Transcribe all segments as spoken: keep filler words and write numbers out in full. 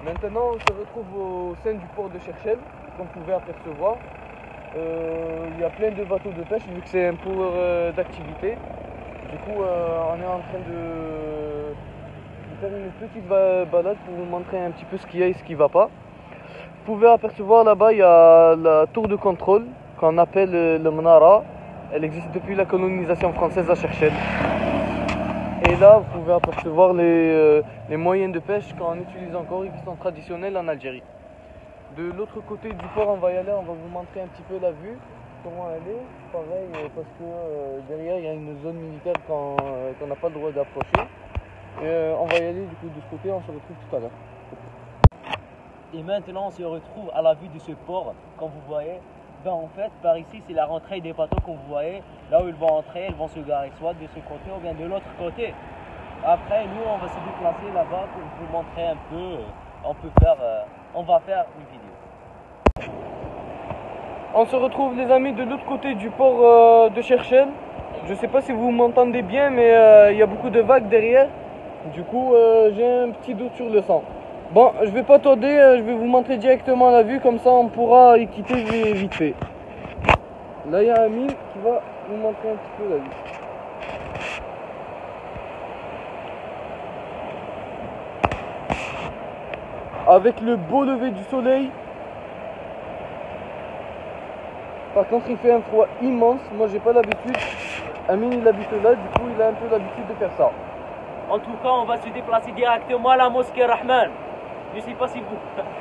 Maintenant, on se retrouve au sein du port de Cherchel, comme vous pouvez apercevoir. Euh, il y a plein de bateaux de pêche vu que c'est un port euh, d'activité. Du coup, euh, on est en train de, de faire une petite balade pour vous montrer un petit peu ce qu'il y a et ce qui ne va pas. Vous pouvez apercevoir là-bas, il y a la tour de contrôle qu'on appelle le Menara. Elle existe depuis la colonisation française à Cherchel. Et là, vous pouvez apercevoir les, euh, les moyens de pêche qu'on utilise encore et qui sont traditionnels en Algérie. De l'autre côté du port, on va y aller, on va vous montrer un petit peu la vue, comment elle est. Pareil, parce que euh, derrière, il y a une zone militaire qu'on euh, qu'on n'a pas le droit d'approcher. Euh, on va y aller du coup de ce côté, on se retrouve tout à l'heure. Et maintenant, on se retrouve à la vue de ce port, comme vous voyez. Ben, en fait, par ici, c'est la rentrée des bateaux que vous voyez. Là où ils vont entrer, ils vont se garer soit de ce côté ou bien de l'autre côté. Après, nous, on va se déplacer là-bas pour vous montrer un peu. On peut faire, euh, on va faire une vidéo. On se retrouve, les amis, de l'autre côté du port euh, de Cherchel. Je ne sais pas si vous m'entendez bien, mais euh, il y a beaucoup de vagues derrière. Du coup, euh, j'ai un petit doute sur le son. Bon, je vais pas tarder, je vais vous montrer directement la vue, comme ça on pourra y quitter vite fait. Là, il y a Amine qui va vous montrer un petit peu la vue. Avec le beau lever du soleil. Par contre, il fait un froid immense. Moi, j'ai pas l'habitude. Amine, il habite là, du coup, il a un peu l'habitude de faire ça. En tout cas, on va se déplacer directement à la mosquée Rahman. Je sais pas si vous...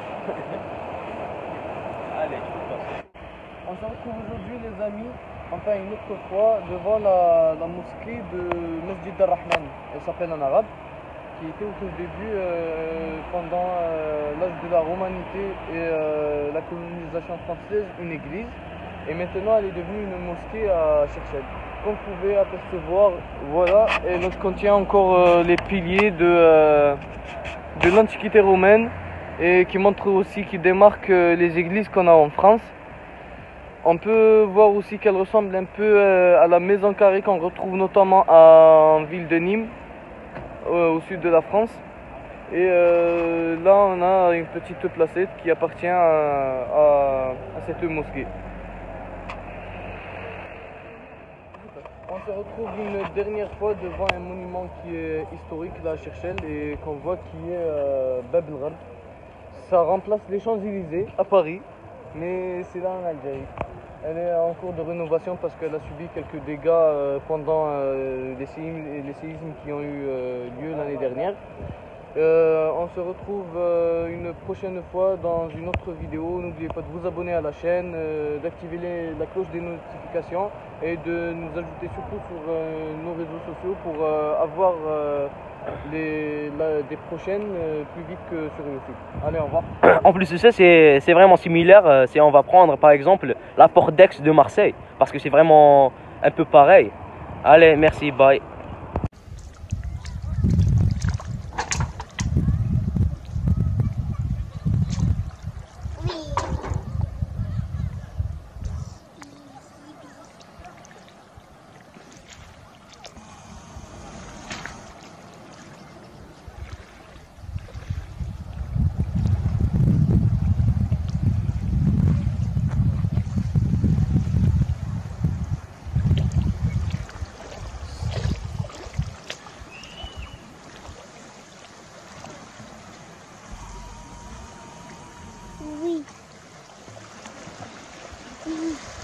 Allez, je vous passe. On se retrouve aujourd'hui, les amis, enfin une autre fois, devant la, la mosquée de Masjid al-Rahman. Elle s'appelle en arabe, qui était au tout début, euh, pendant euh, l'âge de la romanité et euh, la colonisation française, une église. Et maintenant, elle est devenue une mosquée à Cherchel. Comme vous pouvez apercevoir, voilà, elle contient encore euh, les piliers de, euh, de l'Antiquité romaine et qui montre aussi, qui démarque euh, les églises qu'on a en France. On peut voir aussi qu'elle ressemble un peu euh, à la maison carrée qu'on retrouve notamment en ville de Nîmes, euh, au sud de la France. Et euh, là, on a une petite placette qui appartient à, à, à cette mosquée. On se retrouve une dernière fois devant un monument qui est historique là à Cherchel et qu'on voit qui est euh, Bab el Gharb. Ça remplace les Champs-Élysées à Paris, mais c'est là en Algérie. Elle est en cours de rénovation parce qu'elle a subi quelques dégâts euh, pendant euh, les, séismes, les séismes qui ont eu euh, lieu l'année dernière. Euh, on se retrouve euh, une prochaine fois dans une autre vidéo. N'oubliez pas de vous abonner à la chaîne, euh, d'activer la cloche des notifications et de nous ajouter surtout sur euh, nos réseaux sociaux pour euh, avoir euh, les, la, des prochaines euh, plus vite que sur YouTube. Allez, au revoir. En plus de ça, c'est vraiment similaire. C'est, on va prendre par exemple la porte d'Aix de Marseille, parce que c'est vraiment un peu pareil. Allez, merci, bye. Oui. Oui.